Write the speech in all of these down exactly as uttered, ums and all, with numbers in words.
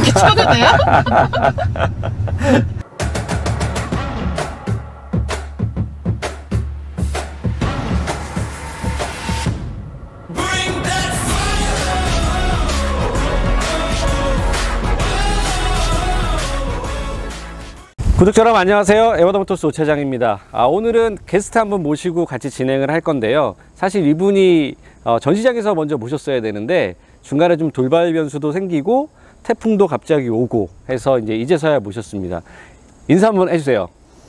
이렇게 쳐도 돼요? 구독자 여러분 안녕하세요. 에버더모터스 오차장입니다. 아, 오늘은 게스트 한 분 모시고 같이 진행을 할 건데요. 사실 이분이 어, 전시장에서 먼저 모셨어야 되는데 중간에 좀 돌발 변수도 생기고 태풍도 갑자기 오고 해서 이제 이제서야 모셨습니다. 인사 한번 해주세요.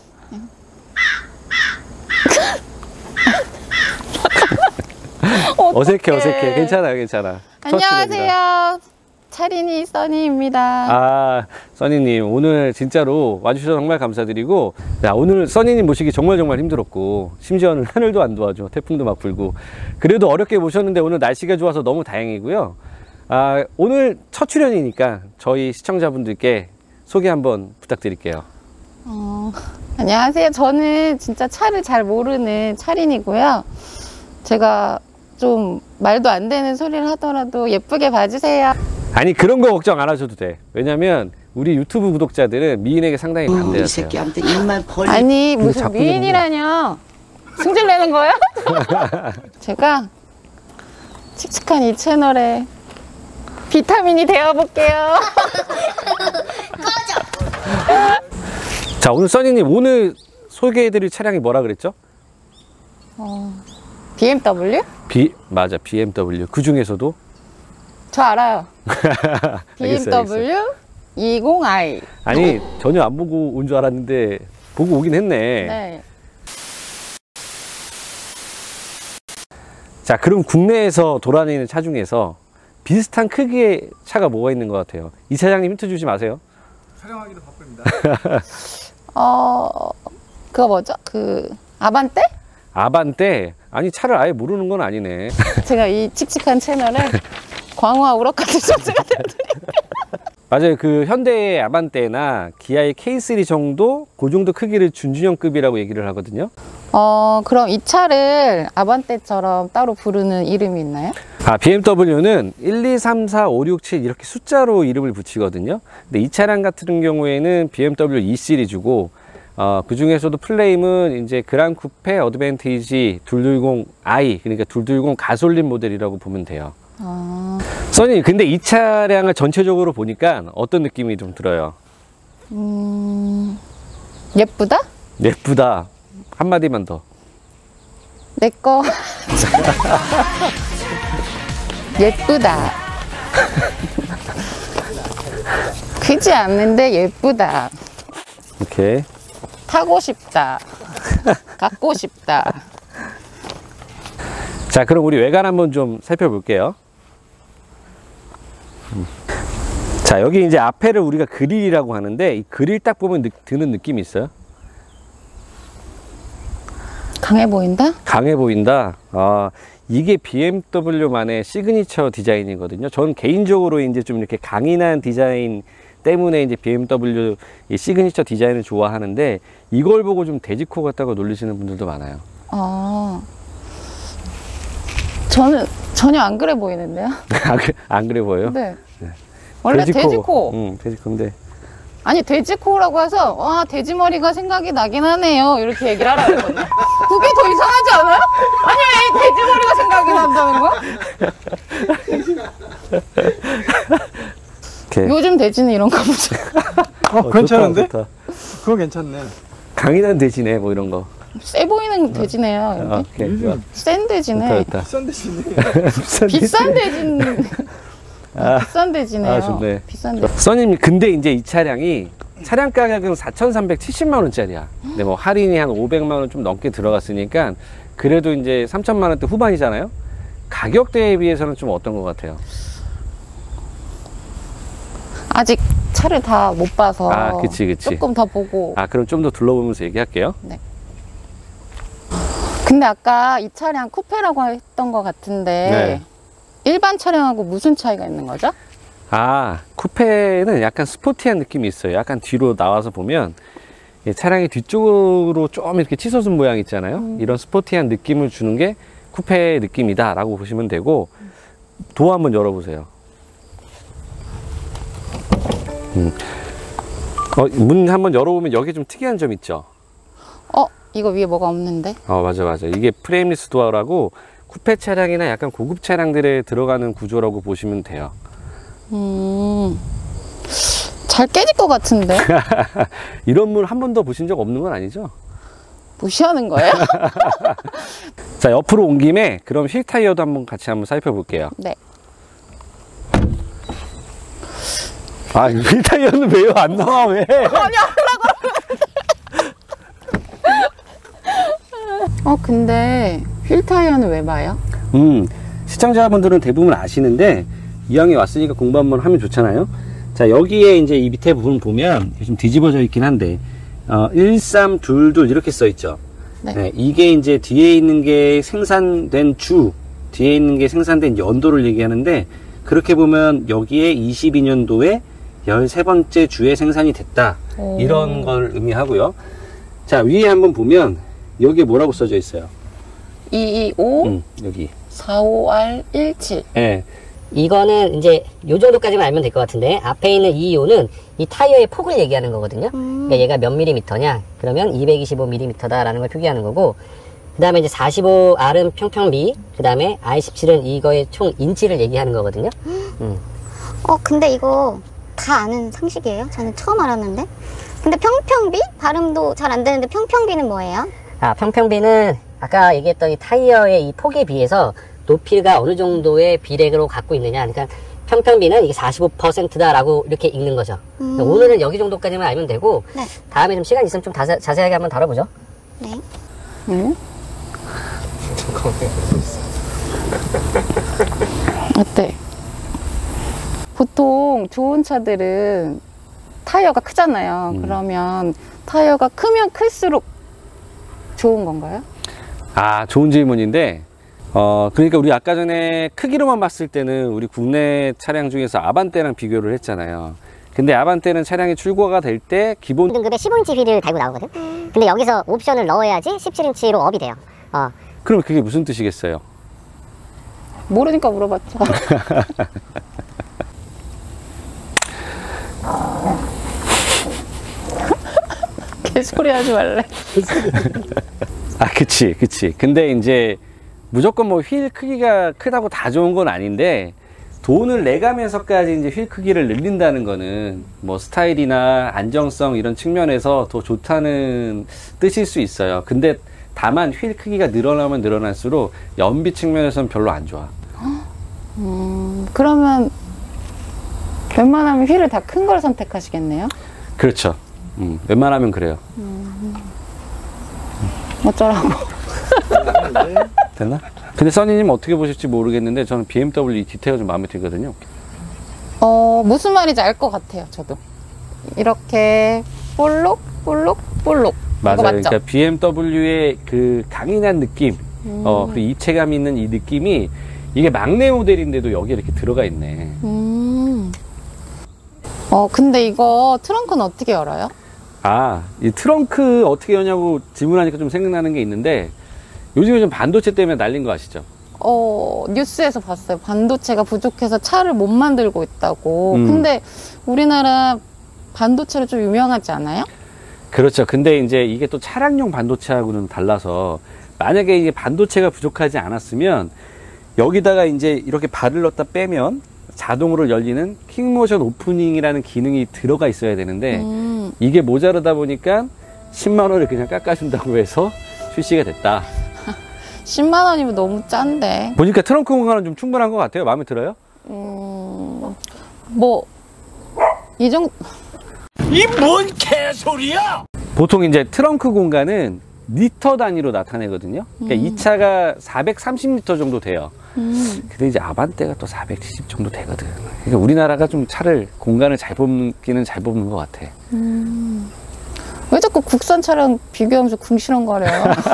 어색해 어색해. 괜찮아요 괜찮아. 안녕하세요. 차린이 써니입니다. 아, 써니님 오늘 진짜로 와주셔서 정말 감사드리고, 야, 오늘 써니님 모시기 정말 정말 힘들었고, 심지어는 하늘도 안 도와줘. 태풍도 막 불고. 그래도 어렵게 모셨는데 오늘 날씨가 좋아서 너무 다행이고요. 아, 오늘 첫 출연이니까 저희 시청자분들께 소개 한번 부탁드릴게요. 어, 안녕하세요. 저는 진짜 차를 잘 모르는 차린이고요. 제가 좀 말도 안 되는 소리를 하더라도 예쁘게 봐주세요. 아니, 그런 거 걱정 안 하셔도 돼. 왜냐면 우리 유튜브 구독자들은 미인에게 상당히 반대하세요. 이 새끼한테 입만 벌리. 아니, 무슨 미인이라뇨. 승질 내는 거예요? 제가 칙칙한 이 채널에 비타민이 되어볼게요. 자, 오늘 써니님 오늘 소개해드릴 차량이 뭐라 그랬죠? 어, 비엠더블유? 비, 맞아, 비엠더블유. 그 중에서도? 저 알아요. 알겠어요, 알겠어요. 비엠더블유 이십 아이. 아니, 전혀 안 보고 온 줄 알았는데 보고 오긴 했네. 네. 자, 그럼 국내에서 돌아다니는 차 중에서 비슷한 크기의 차가 뭐가 있는 것 같아요? 이 차장님 힌트 주지 마세요. 촬영하기도 바쁩니다. 어, 그거 뭐죠? 그 아반떼? 아반떼? 아니, 차를 아예 모르는 건 아니네. 제가 이 칙칙한 채널에 광화 우럭까지 소스가 됐더니. 맞아요. 그 현대의 아반떼나 기아의 케이 쓰리 정도, 그 정도 크기를 준준형급이라고 얘기를 하거든요. 어, 그럼 이 차를 아반떼처럼 따로 부르는 이름이 있나요? 아, 비엠더블유는 일, 이, 삼, 사, 오, 육, 칠 이렇게 숫자로 이름을 붙이거든요. 근데 이 차량 같은 경우에는 비엠더블유 이 시리즈고, 어, 그 중에서도 플레임은 이제 그랑 쿠페 어드밴티지 이백이십 아이, 그러니까 이백이십 가솔린 모델이라고 보면 돼요. 아... 써니, 근데 이 차량을 전체적으로 보니까 어떤 느낌이 좀 들어요? 음... 예쁘다? 예쁘다. 한마디만 더. 내꺼. 예쁘다. 크지 않는데 예쁘다. 오케이. 타고 싶다. 갖고 싶다. 자, 그럼 우리 외관 한번 좀 살펴볼게요. 자, 여기 이제 앞에를 우리가 그릴이라고 하는데, 이 그릴 딱 보면 느, 드는 느낌이 있어요? 강해 보인다? 강해 보인다. 아, 이게 비엠더블유만의 시그니처 디자인이거든요. 저는 개인적으로 이제 좀 이렇게 강인한 디자인 때문에 이제 비엠더블유 이 시그니처 디자인을 좋아하는데, 이걸 보고 좀 돼지코 같다고 놀리시는 분들도 많아요. 아, 저는 전혀 안 그래 보이는데요? 안, 그래, 안 그래 보여요? 네. 네. 원래 돼지코. 돼지코. 응, 돼지코인데. 아니, 돼지코라고 해서, 와, 돼지머리가 생각이 나긴 하네요. 이렇게 얘기를 하라고 했거든요. 그게 더 이상하지 않아요? 아니, 왜 돼지머리가 생각이 난다는 거야? 요즘 돼지는 이런가 보죠. 어, 어, 괜찮은데? 좋다, 좋다. 그거 괜찮네. 강인한 돼지네, 뭐 이런 거. 세 보이는 돼지네요. 여기. 아, 오케이. 음. 센 돼지네. 좋다, 좋다. 비싼 대신에. 비싼 돼지는. 아, 비싼 돼지네요. 아, 좋네. 비싼 돼지. 써님, 근데 이제 이 차량이 차량 가격은 사천삼백칠십만 원짜리야. 근데 뭐 할인이 한 오백만 원 좀 넘게 들어갔으니까 그래도 이제 삼천만 원대 후반이잖아요. 가격대에 비해서는 좀 어떤 것 같아요? 아직 차를 다 못 봐서. 아, 그치, 그치. 조금 더 보고. 아, 그럼 좀 더 둘러보면서 얘기할게요. 네. 근데 아까 이 차량 쿠페라고 했던 것 같은데. 네. 일반 차량하고 무슨 차이가 있는 거죠? 아, 쿠페는 약간 스포티한 느낌이 있어요. 약간 뒤로 나와서 보면 차량의 뒤쪽으로 좀 이렇게 치솟은 모양 있잖아요. 음. 이런 스포티한 느낌을 주는 게 쿠페의 느낌이다 라고 보시면 되고, 도어 한번 열어보세요. 음. 어, 문 한번 열어보면 여기 좀 특이한 점 있죠? 어, 이거 위에 뭐가 없는데? 어, 맞아, 맞아. 이게 프레임리스 도어라고 쿠페 차량이나 약간 고급 차량들에 들어가는 구조라고 보시면 돼요. 음, 잘 깨질 것 같은데? 이런 문 한 번도 보신 적 없는 건 아니죠? 무시하는 거예요? 자, 옆으로 온 김에 그럼 휠 타이어도 한번 같이 한번 살펴볼게요. 네. 아, 휠 타이어는 왜요? 안 나와, 왜? 아니, 하려고 어, 근데 휠 타이어는 왜 봐요? 음, 시청자분들은 대부분 아시는데 이왕에 왔으니까 공부 한번 하면 좋잖아요. 자, 여기에 이제 이 밑에 부분 보면 좀 뒤집어져 있긴 한데 어, 일삼이이 이렇게 써 있죠. 네. 네, 이게 이제 뒤에 있는 게 생산된 주, 뒤에 있는 게 생산된 연도를 얘기하는데, 그렇게 보면 여기에 이십이 년도에 열세 번째 주에 생산이 됐다. 오. 이런 걸 의미하고요. 자, 위에 한번 보면 여기에 뭐라고 써져 있어요? 이이오 음, 여기. 사오 알 일칠. 예. 이거는 이제 요 정도까지만 알면 될 것 같은데, 앞에 있는 이이오는 이 타이어의 폭을 얘기하는 거거든요. 그러니까 얘가 몇 밀리미터냐? 그러면 이백이십오 밀리미터다라는 걸 표기하는 거고, 그 다음에 이제 사십오 알은 평평비, 그 다음에 아이 십칠은 이거의 총 인치를 얘기하는 거거든요. 음. 어, 근데 이거 다 아는 상식이에요? 저는 처음 알았는데. 근데 평평비? 발음도 잘 안 되는데 평평비는 뭐예요? 아, 평평비는 아까 얘기했던 이 타이어의 이 폭에 비해서 높이가 어느 정도의 비례로 갖고 있느냐. 그러니까 평평비는 이게 사십오 퍼센트다라고 이렇게 읽는 거죠. 음. 오늘은 여기 정도까지만 알면 되고, 네. 다음에 좀 시간 있으면 좀 자세, 자세하게 한번 다뤄보죠. 네. 응? 어때? 보통 좋은 차들은 타이어가 크잖아요. 음. 그러면 타이어가 크면 클수록 좋은 건가요? 아, 좋은 질문인데, 어, 그러니까 우리 아까 전에 크기로만 봤을 때는 우리 국내 차량 중에서 아반떼랑 비교를 했잖아요. 근데 아반떼는 차량이 출고가 될 때 기본 등급에 십오 인치 휠을 달고 나오거든. 근데 여기서 옵션을 넣어야지 십칠 인치로 업이 돼요. 어. 그럼 그게 무슨 뜻이겠어요? 모르니까 물어봤죠. 개소리 하지 말래. 아, 그치, 그치. 근데 이제 무조건 뭐 휠 크기가 크다고 다 좋은 건 아닌데, 돈을 내가면서까지 이제 휠 크기를 늘린다는 거는 뭐 스타일이나 안정성 이런 측면에서 더 좋다는 뜻일 수 있어요. 근데 다만 휠 크기가 늘어나면 늘어날수록 연비 측면에서는 별로 안 좋아. 음, 그러면 웬만하면 휠을 다 큰 걸 선택하시겠네요? 그렇죠. 음, 웬만하면 그래요. 어쩌라고. 됐나? 근데 써니님 어떻게 보실지 모르겠는데 저는 비엠더블유 이 디테일가 좀 마음에 들거든요. 어, 무슨 말인지 알 것 같아요, 저도. 이렇게 볼록, 볼록, 볼록. 맞아요. 이거 맞죠? 그러니까 비엠더블유의 그 강인한 느낌, 음. 어, 그리고 입체감 있는 이 느낌이 이게 막내 모델인데도 여기 이렇게 들어가 있네. 음. 어, 근데 이거 트렁크는 어떻게 열어요? 아, 이 트렁크 어떻게 여냐고 질문하니까 좀 생각나는 게 있는데, 요즘에 좀 반도체 때문에 난린 거 아시죠? 어, 뉴스에서 봤어요. 반도체가 부족해서 차를 못 만들고 있다고. 음. 근데 우리나라 반도체로 좀 유명하지 않아요? 그렇죠. 근데 이제 이게 또 차량용 반도체하고는 달라서, 만약에 이게 반도체가 부족하지 않았으면 여기다가 이제 이렇게 발을 넣었다 빼면 자동으로 열리는 킥모션 오프닝이라는 기능이 들어가 있어야 되는데, 음. 이게 모자르다 보니까 십만 원을 그냥 깎아준다고 해서 출시가 됐다. 십만 원이면 너무 짠데. 보니까 트렁크 공간은 좀 충분한 것 같아요. 마음에 들어요? 음, 뭐, 이 정도. 보통 이제 트렁크 공간은 리터 단위로 나타내거든요. 그러니까 음. 이 차가 사백삼십 리터 정도 돼요. 음. 근데 이제 아반떼가 또 사백칠십 정도 되거든. 그러니까 우리나라가 좀 차를 공간을 잘 뽑기는 잘 뽑는 것 같아. 음. 왜 자꾸 국산 차랑 비교하면서 궁시렁거려?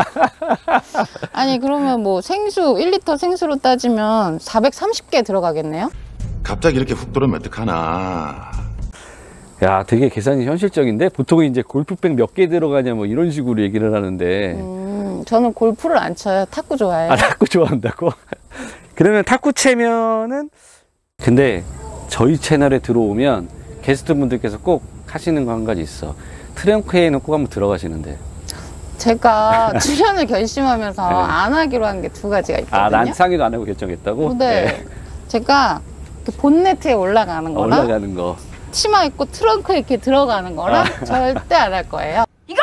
아니, 그러면 뭐 생수, 일 리터 생수로 따지면 사백삼십 개 들어가겠네요? 갑자기 이렇게 훅 들어오면 어떡하나. 야, 되게 계산이 현실적인데 보통은 이제 골프백 몇 개 들어가냐 뭐 이런 식으로 얘기를 하는데. 음, 저는 골프를 안 쳐요. 탁구 좋아해요. 아, 탁구 좋아한다고? 그러면 탁구 채면은, 근데 저희 채널에 들어오면 게스트분들께서 꼭 하시는 거 한 가지 있어. 트렁크에는 꼭 한번 들어가시는데. 제가 출연을 결심하면서 네. 안 하기로 한 게 두 가지가 있거든요. 아, 난 상의도 안 하고 결정했다고? 네. 제가 그 본네트에 올라가는 거랑 올라가는 거. 치마 입고 트렁크에 이렇게 들어가는 거랑 아. 절대 안 할 거예요.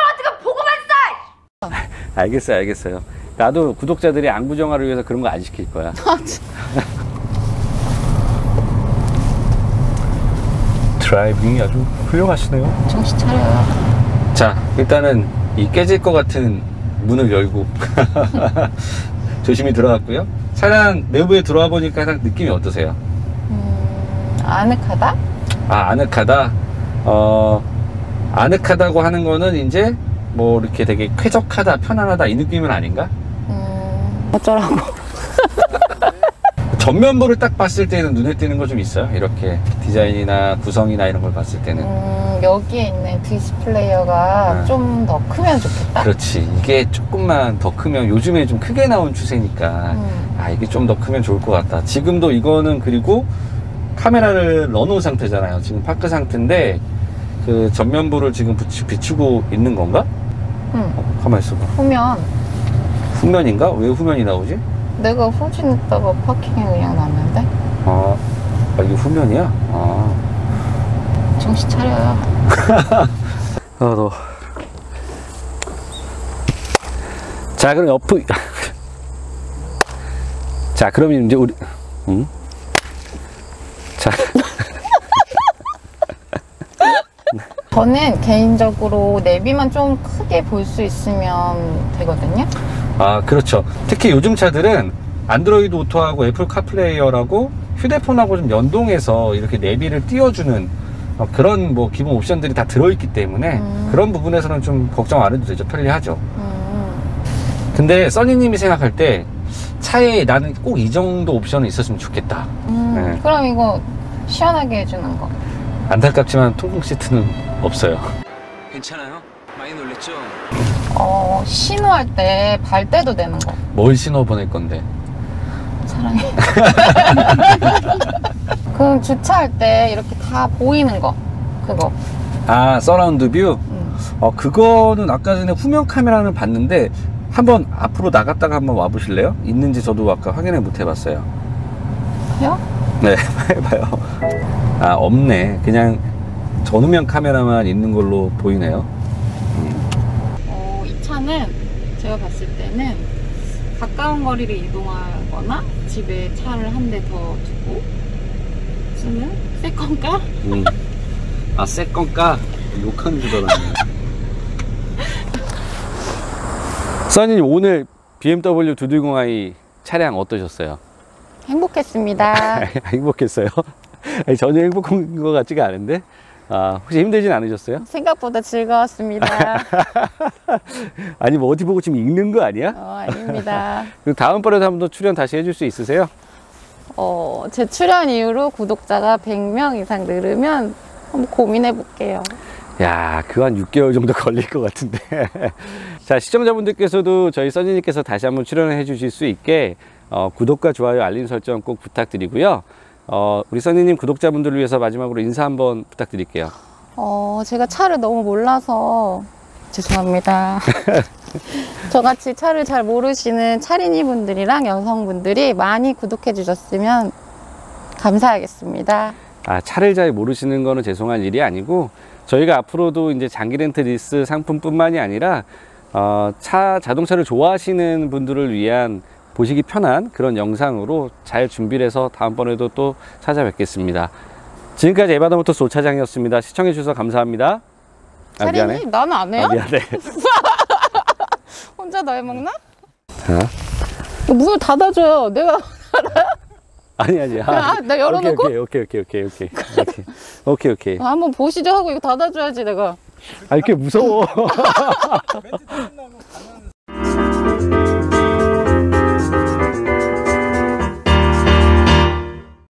알겠어요, 알겠어요. 나도 구독자들이 안구정화를 위해서 그런 거 안 시킬 거야. 드라이빙이 아주 훌륭하시네요. 정신 차려요. 자, 일단은 이 깨질 것 같은 문을 열고 조심히 들어갔고요. 차량 내부에 들어와 보니까 딱 느낌이 어떠세요? 음, 아늑하다? 아, 아늑하다. 어, 아늑하다고 하는 거는 이제 뭐 이렇게 되게 쾌적하다, 편안하다 이 느낌은 아닌가? 음, 어쩌라고. 전면부를 딱 봤을 때는 눈에 띄는 거 좀 있어요? 이렇게 디자인이나 구성이나 이런 걸 봤을 때는. 음, 여기에 있는 디스플레이어가 네. 좀 더 크면 좋겠다. 그렇지. 이게 조금만 더 크면 요즘에 좀 크게 나온 추세니까 음. 아, 이게 좀 더 크면 좋을 것 같다. 지금도 이거는 그리고 카메라를 넣어놓은 상태잖아요. 지금 파크 상태인데 그 전면부를 지금 비추, 비추고 있는 건가? 응. 어, 가만 있어봐. 후면 후면인가? 왜 후면이 나오지? 내가 후진했다가 파킹에 그냥 놨는데 아, 아 이게 후면이야? 아, 정신 차려요. 아, 너. 자, 그럼 옆으. 자, 그럼 이제 우리, 응? 자. 저는 개인적으로 내비만 좀 크게 볼 수 있으면 되거든요. 아, 그렇죠. 특히 요즘 차들은 안드로이드 오토하고 애플 카플레이어라고 휴대폰하고 좀 연동해서 이렇게 내비를 띄워주는 어, 그런 뭐 기본 옵션들이 다 들어있기 때문에 음. 그런 부분에서는 좀 걱정 안 해도 되죠. 편리하죠. 음, 근데 써니님이 생각할 때 차에 나는 꼭 이 정도 옵션은 있었으면 좋겠다. 음, 네. 그럼 이거 시원하게 해주는 거. 안타깝지만 통풍 시트는 없어요. 괜찮아요? 많이 놀랬죠? 어, 신호할 때 발 떼도 되는 거. 뭘 신어 보낼 건데? 사랑해. 그럼 주차할 때 이렇게 다 보이는 거. 그거. 아, 서라운드 뷰? 음. 어, 그거는 아까 전에 후면 카메라는 봤는데 한번 앞으로 나갔다가 한번 와보실래요? 있는지 저도 아까 확인을 못 해봤어요. 해요? 네, 해봐요. 아, 없네. 그냥 전후면 카메라만 있는 걸로 보이네요. 어, 이 차는 제가 봤을 때는 가까운 거리를 이동하거나 집에 차를 한 대 더 두고 쓰는 세컨카? 음. 아, 새 건가? 욕하는 줄 알았네. 써니님, 오늘 비엠더블유 투백이십 아이 차량 어떠셨어요? 행복했습니다. 행복했어요? 아니, 전혀 행복한 것 같지가 않은데? 아, 혹시 힘들진 않으셨어요? 생각보다 즐거웠습니다. 아니, 뭐 어디 보고 지금 읽는 거 아니야? 어, 아닙니다. 그리고 다음번에도 한번 또 출연 다시 해줄 수 있으세요? 어, 제 출연 이후로 구독자가 백 명 이상 늘으면 한번 고민해 볼게요. 야, 그거 한 육 개월 정도 걸릴 것 같은데. 자, 시청자분들께서도 저희 써니님께서 다시 한번 출연을 해 주실 수 있게 어, 구독과 좋아요, 알림 설정 꼭 부탁드리고요. 어, 우리 써니님 구독자분들을 위해서 마지막으로 인사 한번 부탁드릴게요. 어, 제가 차를 너무 몰라서 죄송합니다. 저같이 차를 잘 모르시는 차린이 분들이랑 여성분들이 많이 구독해 주셨으면 감사하겠습니다. 아, 차를 잘 모르시는 거는 죄송한 일이 아니고 저희가 앞으로도 이제 장기 렌트 리스 상품뿐만이 아니라 어, 차 자동차를 좋아하시는 분들을 위한 보시기 편한 그런 영상으로 잘 준비를 해서 다음번에도 또 찾아뵙겠습니다. 지금까지 에바더모터스 오차장이었습니다. 시청해 주셔서 감사합니다. 아, 미안해. 차린이? 나는 안 해요? 아, 미안해. 혼자 다 해먹나? 자. 문을 닫아줘요. 내가 아니 아니. 아, 나 열어놓고? 오케이 오케이 오케이 오케이 오케이 오케이 오케이 오케이. 아, 한번 보시죠 하고 이거 닫아줘야지 내가. 아, 이렇게 무서워.